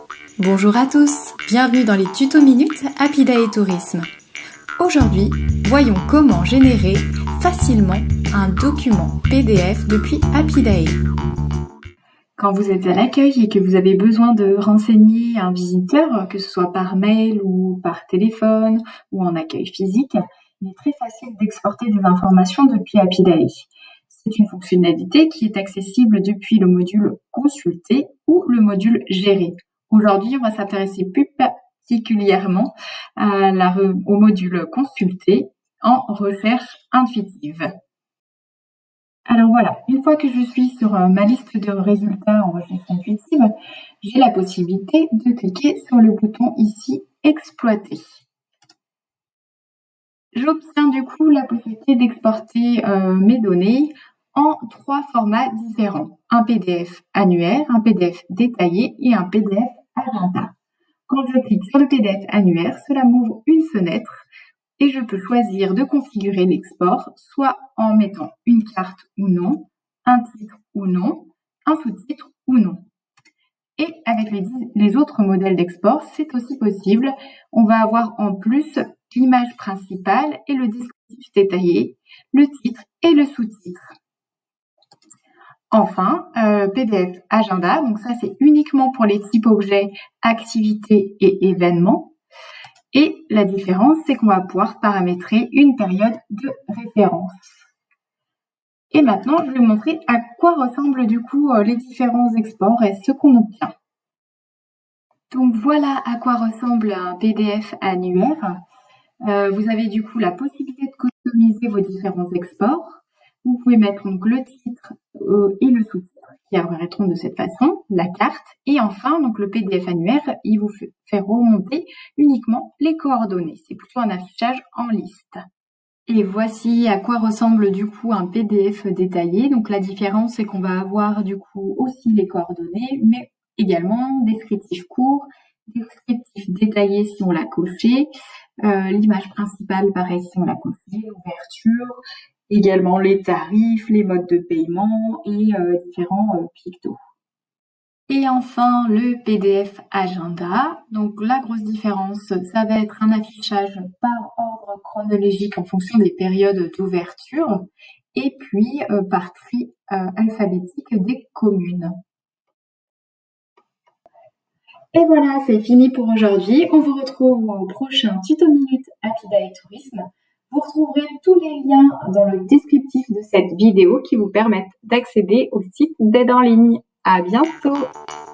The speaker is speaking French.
Bonjour à tous, bienvenue dans les tutos minutes Happyday Tourisme. Aujourd'hui, voyons comment générer facilement un document PDF depuis Happyday. Quand vous êtes à l'accueil et que vous avez besoin de renseigner un visiteur, que ce soit par mail ou par téléphone ou en accueil physique, il est très facile d'exporter des informations depuis Happyday. C'est une fonctionnalité qui est accessible depuis le module Consulter ou le module Gérer. Aujourd'hui, on va s'intéresser plus particulièrement au module Consulter en recherche intuitive. Alors voilà, une fois que je suis sur ma liste de résultats en recherche intuitive, j'ai la possibilité de cliquer sur le bouton ici « Exploiter ». J'obtiens du coup la possibilité d'exporter mes données en 3 formats différents. Un PDF annuaire, un PDF détaillé et un PDF agenda. Quand je clique sur le PDF annuaire, cela m'ouvre une fenêtre et je peux choisir de configurer l'export, soit en mettant une carte ou non, un titre ou non, un sous-titre ou non. Et avec les autres modèles d'export, c'est aussi possible. On va avoir en plus l'image principale et le descriptif détaillé, le titre et le sous-titre. Enfin, PDF agenda, donc ça c'est uniquement pour les types objets, activités et événements. Et la différence, c'est qu'on va pouvoir paramétrer une période de référence. Et maintenant, je vais vous montrer à quoi ressemblent du coup les différents exports et ce qu'on obtient. Donc voilà à quoi ressemble un PDF annuaire. Vous avez du coup la possibilité de customiser vos différents exports. Vous pouvez mettre donc le titre et le sous-titre qui apparaîtront de cette façon, la carte. Et enfin, donc le PDF annuaire, il vous fait remonter uniquement les coordonnées. C'est plutôt un affichage en liste. Et voici à quoi ressemble du coup un PDF détaillé. Donc la différence, c'est qu'on va avoir du coup aussi les coordonnées, mais également descriptif court, descriptif détaillé si on l'a coché, l'image principale pareil si on l'a coché, l'ouverture, également les tarifs, les modes de paiement et différents pictos. Et enfin, le PDF agenda. Donc la grosse différence, ça va être un affichage par ordre chronologique en fonction des périodes d'ouverture et puis par tri alphabétique des communes. Et voilà, c'est fini pour aujourd'hui. On vous retrouve au prochain tuto minute Happyday Tourisme. Vous retrouverez tous les liens dans le descriptif de cette vidéo qui vous permettent d'accéder au site d'aide en ligne. À bientôt!